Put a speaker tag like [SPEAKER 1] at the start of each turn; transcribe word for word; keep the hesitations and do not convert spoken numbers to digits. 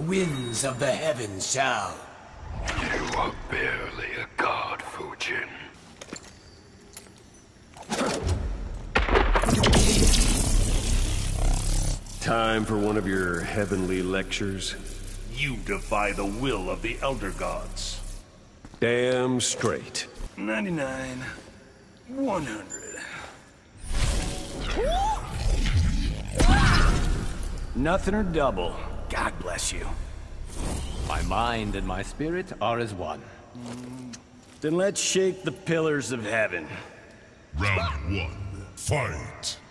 [SPEAKER 1] winds of the heavens shall.
[SPEAKER 2] You are barely a god, Fujin.
[SPEAKER 3] Time for one of your heavenly lectures?
[SPEAKER 4] You defy the will of the Elder Gods.
[SPEAKER 3] Damn straight.
[SPEAKER 4] ninety-nine. one hundred. Nothing or double. God bless you.
[SPEAKER 5] My mind and my spirit are as one.
[SPEAKER 4] Then let's shake the pillars of heaven.
[SPEAKER 6] Round one, fight!